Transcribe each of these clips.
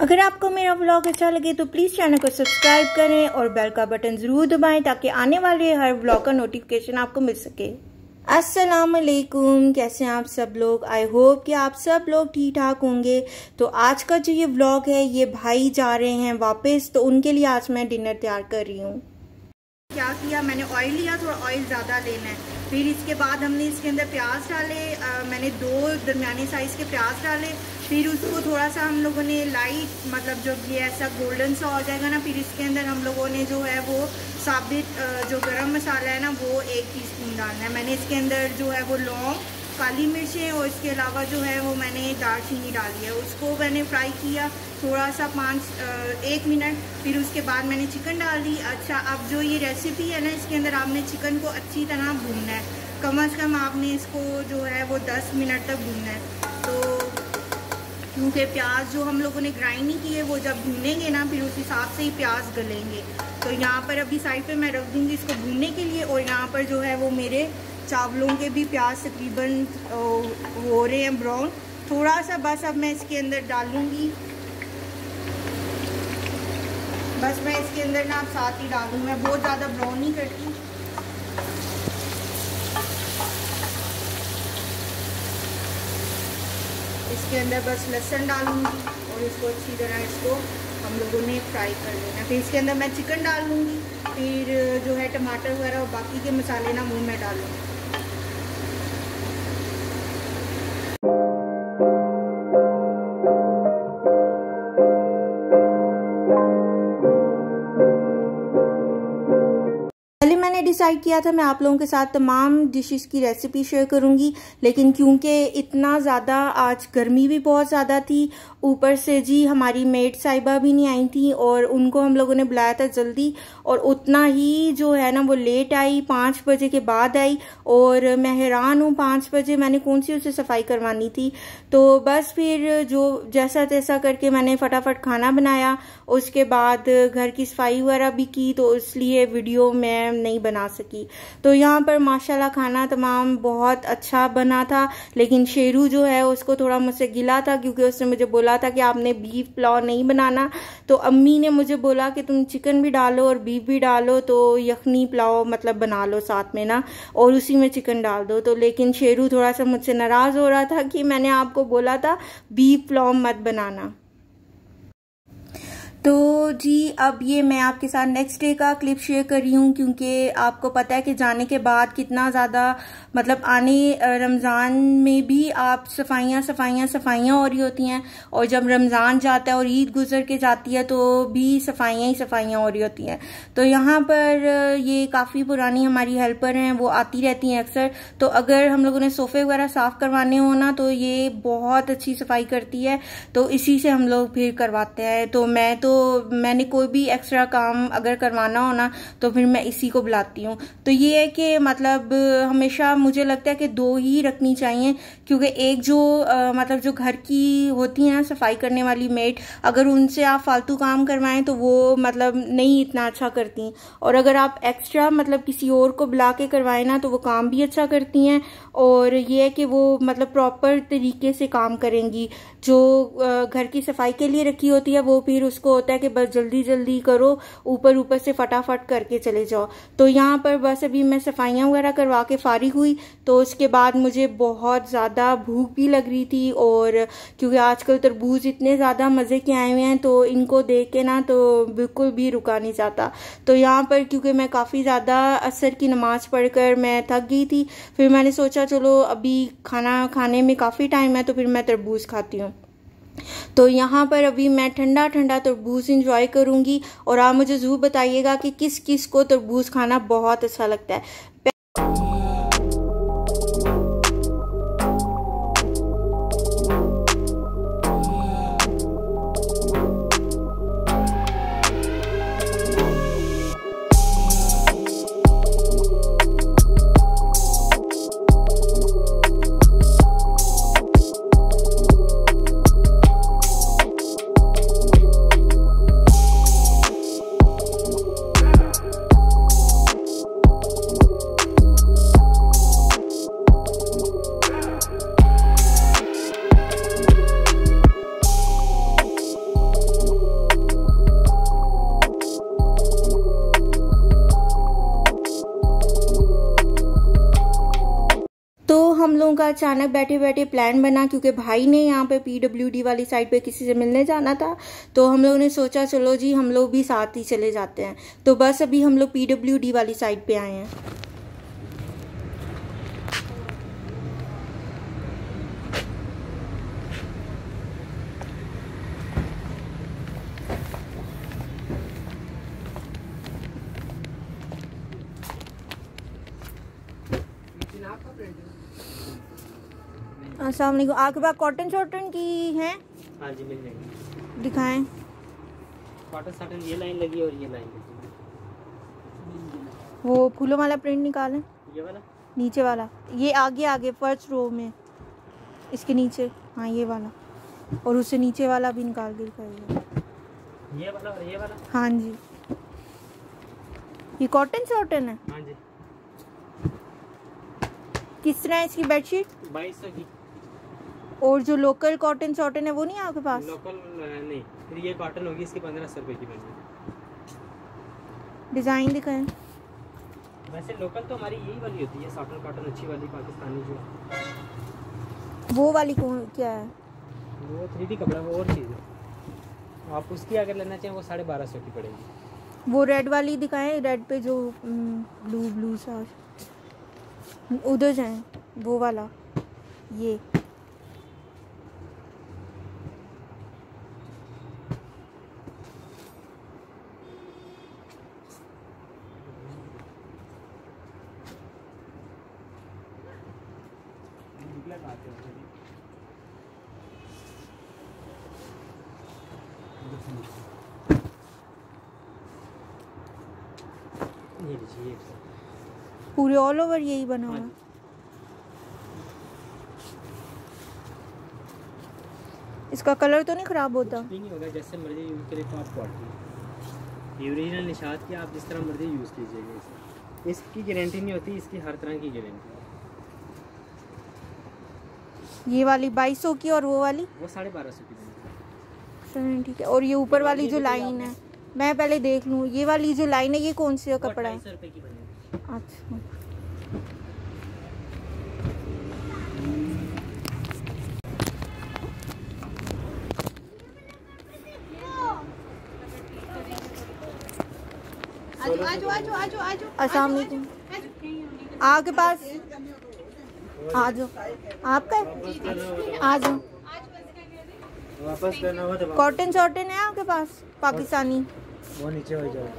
अगर आपको मेरा व्लॉग अच्छा लगे तो प्लीज़ चैनल को सब्सक्राइब करें और बेल का बटन ज़रूर दबाएं ताकि आने वाले हर व्लॉग का नोटिफिकेशन आपको मिल सके। अस्सलाम वालेकुम, कैसे हैं आप सब लोग। आई होप कि आप सब लोग ठीक ठाक होंगे। तो आज का जो ये व्लॉग है, ये भाई जा रहे हैं वापस, तो उनके लिए आज मैं डिनर तैयार कर रही हूँ। क्या किया, मैंने ऑयल लिया, थोड़ा ऑयल ज़्यादा लेना है। फिर इसके बाद हमने इसके अंदर प्याज डाले, मैंने 2 दरमियाने साइज़ के प्याज डाले। फिर उसको थोड़ा सा हम लोगों ने लाइट, मतलब जब ये ऐसा गोल्डन सा हो जाएगा ना, फिर इसके अंदर हम लोगों ने जो है वो साबित जो गरम मसाला है ना, वो 1 टीस्पून डालना है। मैंने इसके अंदर जो है वो लौंग, काली मिर्चें और इसके अलावा जो है वो मैंने दालचीनी डाली है। उसको मैंने फ्राई किया थोड़ा सा 1 मिनट। फिर उसके बाद मैंने चिकन डाल दी। अच्छा, अब जो ये रेसिपी है ना, इसके अंदर आपने चिकन को अच्छी तरह भूनना है। कम से कम आपने इसको जो है वो 10 मिनट तक भूनना है। तो क्योंकि प्याज जो हम लोगों ने ग्राइंड नहीं किए, वो जब भूनेंगे ना, फिर उस हिसाब से ही प्याज गलेंगे। तो यहाँ पर अभी साइड पे मैं रख दूँगी इसको भूनने के लिए। और यहाँ पर जो है वो मेरे चावलों के भी प्याज तकरीबन हो रहे हैं ब्राउन। थोड़ा सा बस अब मैं इसके अंदर डालूँगी, बस मैं इसके अंदर ना अब साथ ही डालूँ, मैं बहुत ज़्यादा ब्राउन नहीं करती। इसके अंदर बस लहसुन डालूँगी और इसको अच्छी तरह इसको हम लोगों ने फ्राई कर लेना। फिर इसके अंदर मैं चिकन डाल लूँगी, फिर जो है टमाटर वगैरह और बाकी के मसाले ना वो मैं डालूँगी। डिसाइड किया था मैं आप लोगों के साथ तमाम डिशेस की रेसिपी शेयर करूंगी, लेकिन क्योंकि इतना ज़्यादा आज गर्मी भी बहुत ज़्यादा थी, ऊपर से जी हमारी मेड साहिबा भी नहीं आई थी और उनको हम लोगों ने बुलाया था जल्दी, और उतना ही जो है ना वो लेट आई, 5 बजे के बाद आई। और मैं हैरान हूँ, 5 बजे मैंने कौन सी उसे सफाई करवानी थी। तो बस फिर जो जैसा तैसा करके मैंने फटाफट खाना बनाया, उसके बाद घर की सफाई वगैरह भी की, तो इसलिए वीडियो मैं नहीं बना सकी। तो यहाँ पर माशाल्लाह खाना तमाम बहुत अच्छा बना था, लेकिन शेरू जो है उसको थोड़ा मुझसे गिला था, क्योंकि उसने मुझे बोला था कि आपने बीफ पुलाव नहीं बनाना। तो अम्मी ने मुझे बोला कि तुम चिकन भी डालो और बीफ भी डालो, तो यखनी पुलाव मतलब बना लो साथ में ना, और उसी में चिकन डाल दो। तो लेकिन शेरू थोड़ा सा मुझसे नाराज हो रहा था कि मैंने आपको बोला था बीफ पुलाव मत बनाना। तो जी अब ये मैं आपके साथ नेक्स्ट डे का क्लिप शेयर कर रही हूँ, क्योंकि आपको पता है कि जाने के बाद कितना ज़्यादा मतलब आने रमज़ान में भी आप सफाइयाँ हो रही होती हैं, और जब रमज़ान जाता है और ईद गुजर के जाती है तो भी सफाइयाँ हो रही होती हैं। तो यहाँ पर ये काफ़ी पुरानी हमारी हेल्पर हैं, वो आती रहती हैं अक्सर। तो अगर हम लोगों ने सोफ़े वगैरह साफ़ करवाने हो ना, तो ये बहुत अच्छी सफाई करती है, तो इसी से हम लोग फिर करवाते हैं। तो मैंने कोई भी एक्स्ट्रा काम अगर करवाना हो ना, तो फिर मैं इसी को बुलाती हूँ। तो ये है कि मतलब हमेशा मुझे लगता है कि 2 ही रखनी चाहिए, क्योंकि एक जो मतलब जो घर की होती है ना सफाई करने वाली मेड, अगर उनसे आप फालतू काम करवाएं तो वो मतलब नहीं इतना अच्छा करती, और अगर आप एक्स्ट्रा मतलब किसी और को बुला के करवाएं ना, तो वो काम भी अच्छा करती हैं, और ये है कि वो मतलब प्रॉपर तरीके से काम करेंगी। जो घर की सफाई के लिए रखी होती है, वो फिर उसको होता है कि बस जल्दी जल्दी करो, ऊपर से फटाफट करके चले जाओ। तो यहाँ पर बस अभी मैं सफाइयाँ वगैरह करवा के फारिग हुई, तो उसके बाद मुझे बहुत ज़्यादा भूख भी लग रही थी, और क्योंकि आजकल तरबूज इतने ज़्यादा मज़े के आए हुए हैं, तो इनको देख के ना तो बिल्कुल भी रुका नहीं जाता। तो यहाँ पर क्योंकि मैं काफ़ी ज़्यादा असर की नमाज़ पढ़कर मैं थक गई थी, फिर मैंने सोचा चलो अभी खाना खाने में काफ़ी टाइम है, तो फिर मैं तरबूज खाती हूँ। तो यहाँ पर अभी मैं ठंडा ठंडा तरबूज इंजॉय करूँगी, और आप मुझे ज़रूर बताइएगा कि किस किस को तरबूज खाना बहुत अच्छा लगता है। लोगों का अचानक बैठे बैठे प्लान बना, क्योंकि भाई ने यहाँ पे PWD वाली साइड पे किसी से मिलने जाना था, तो हम लोगों ने सोचा चलो जी हम लोग भी साथ ही चले जाते हैं। तो बस अभी हम लोग PWD वाली साइड पे आए हैं। अस्सलाम वालेकुम। आपके पास कॉटन शॉटन की है? हाँ जी मिल जाएगी। दिखाएं। कॉटन शॉटन ये लाइन लगी और ये लाइन लगी। वो फूलों वाला प्रिंट निकालें। ये वाला नीचे वाला, ये आगे आगे फर्स्ट रो में, इसके नीचे। हाँ ये वाला, और उससे नीचे वाला भी निकाल के दिखाइए। ये वाला और ये वाला। हाँ जी, ये कॉटन शॉटन है। हाँ जी। किस तरह है इसकी बेडशीट? 2200 की। और जो लोकल कॉटन शॉटन है वो नहीं है आपके पास? लोकल नहीं, फिर ये कॉटन होगी, इसकी 1500 रुपये की बनेगी। डिज़ाइन दिखाएं। वैसे लोकल तो हमारी यही वाली होती है, शॉटन कॉटन अच्छी वाली पाकिस्तानी जो। वो वाली कौन क्या है? वो 3D कपड़ा, वो और चीज़ है। आप उसकी अगर लेना चाहें वो 1250 की पड़ेगी। वो रेड वाली दिखाएं, रेड पे जो ब्लू सा, उधर जाएं, वो वाला। ये पूरे ऑल ओवर यही बना हुआ है। इसका कलर तो नहीं खराब होता? नहीं होगा, जैसे मर्जी यूज़ करें तो आप क्वालिटी ओरिजिनल निशात की आप जिस तरह मर्जी यूज़ कीजिएगा। इसकी गारंटी नहीं होती, इसकी हर तरह की गारंटी है। ये वाली 2200 की और वो वाली वो 1250 की देंगे। ठीक है। और ये ऊपर वाली जो लाइन है, मैं पहले देख लूँ, ये वाली जो लाइन है ये कौन सी कपड़ा है? 250 रुपये की बनेगी। अच्छा, अस्सलाम वालेकुम। आपके पास आ जाओ, आपका आ जाओ। वापस करना हो तो कॉटन शॉटन है आपके पास पाकिस्तानी? वो नीचे हो जाओ,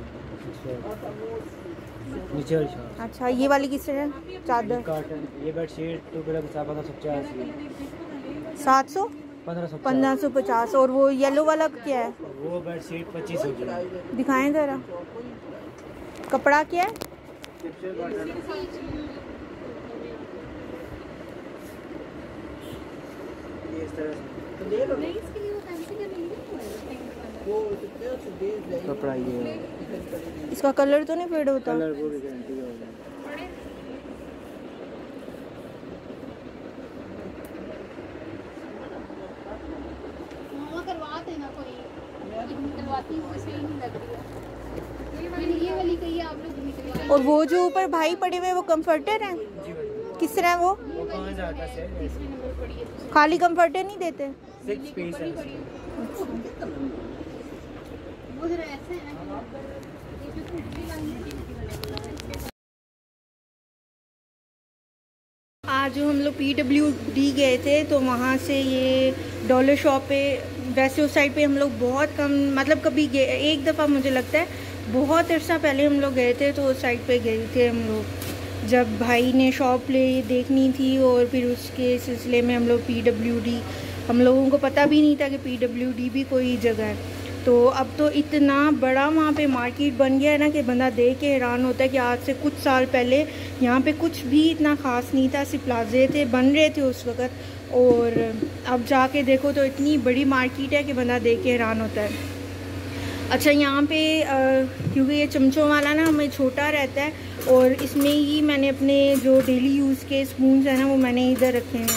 नीचे हो जाओ। अच्छा, ये वाली किस तरह है? चादर कॉटन, ये बेडशीट 2 ग्राम 1550 700 1550। और वो येलो वाला क्या है? वो बेडशीट 2500 की। दिखाएं जरा, कपड़ा क्या है? कपड़ा ये, इसका कलर तो नहीं फेड होता? कलर वो भी गारंटी होगा। करवाते ना कोई, निकलवाती वो सही नहीं लग रही है। ये वाली कही आप लोग निकलवाइए। और वो जो ऊपर भाई पड़े हुए वो कंफर्टर हैं? किस तरह है वो? 5000 का सेट। खाली कंफर्टर नहीं देते? 6 पीस है। वो जरा ऐसे है ना, ये जो फिटली वाली है। आज जो हम लोग PWD गए थे तो वहाँ से ये डॉलर शॉप पे, वैसे उस साइड पे हम लोग बहुत कम, मतलब कभी गए, एक दफ़ा मुझे लगता है बहुत अरसा पहले हम लोग गए थे, तो उस साइड पे गए थे हम लोग जब भाई ने शॉप ले देखनी थी। और फिर उसके सिलसिले में हम लोग PWD, हम लोगों को पता भी नहीं था कि PWD भी कोई जगह है। तो अब तो इतना बड़ा वहाँ पे मार्केट बन गया है ना कि बंदा देख के हैरान होता है कि आज से कुछ साल पहले यहाँ पे कुछ भी इतना ख़ास नहीं था, सिर्फ प्लाजे थे, बन रहे थे उस वक़्त। और अब जाके देखो तो इतनी बड़ी मार्केट है कि बंदा देख के हैरान होता है। अच्छा, यहाँ पे क्योंकि ये चमचों वाला ना हमें छोटा रहता है और इसमें ही मैंने अपने जो डेली यूज़ के स्पून्स हैं ना वो मैंने इधर रखे हुए हैं।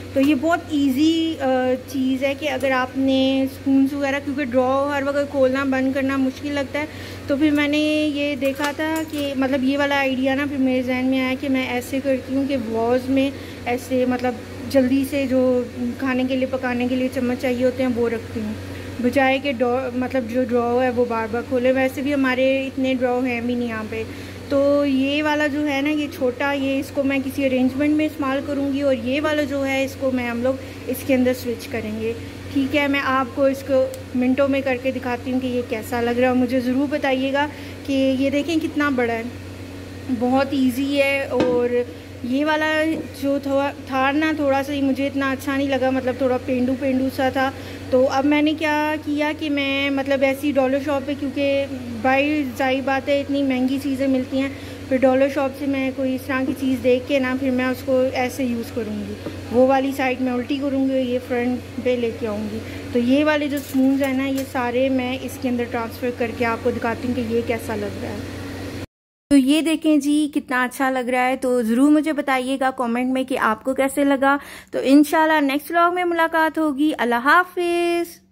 तो ये बहुत इजी चीज़ है कि अगर आपने स्पून्स वगैरह, क्योंकि ड्रॉ हर वक्त खोलना बंद करना मुश्किल लगता है, तो फिर मैंने ये देखा था कि मतलब ये वाला आइडिया ना फिर मेरे जहन में आया कि मैं ऐसे करती हूँ कि वॉज में ऐसे मतलब जल्दी से जो खाने के लिए पकाने के लिए चम्मच चाहिए होते हैं वो रखती हूँ, बजाय कि मतलब जो ड्रॉ है वो बार बार खोले। वैसे भी हमारे इतने ड्रॉ हैं भी नहीं यहाँ पे। तो ये वाला जो है ना, ये छोटा, ये इसको मैं किसी अरेंजमेंट में इस्तेमाल करूँगी, और ये वाला जो है इसको हम लोग इसके अंदर स्विच करेंगे। ठीक है, मैं आपको इसको मिनटों में करके दिखाती हूँ कि ये कैसा लग रहा है। मुझे ज़रूर बताइएगा कि ये देखें कितना बड़ा है, बहुत ईजी है। और ये वाला जो था ना, थोड़ा सा मुझे इतना अच्छा नहीं लगा, मतलब थोड़ा पेंडू पेंडू सा था। तो अब मैंने क्या किया कि मैं मतलब ऐसी डॉलर शॉप पे, क्योंकि भाई जाहिर बात है इतनी महंगी चीज़ें मिलती हैं, फिर डॉलर शॉप से मैं कोई इस तरह की चीज़ देख के ना फिर मैं उसको ऐसे यूज़ करूँगी, वो वाली साइड में उल्टी करूँगी, ये फ्रंट पे लेके आऊँगी। तो ये वाले जो स्पून्स हैं ना, ये सारे मैं इसके अंदर ट्रांसफ़र करके आपको दिखाती हूँ कि ये कैसा लग रहा है। तो ये देखें जी कितना अच्छा लग रहा है। तो ज़रूर मुझे बताइएगा कमेंट में कि आपको कैसे लगा। तो इंशाल्लाह नेक्स्ट व्लॉग में मुलाकात होगी। अल्लाह हाफिज़।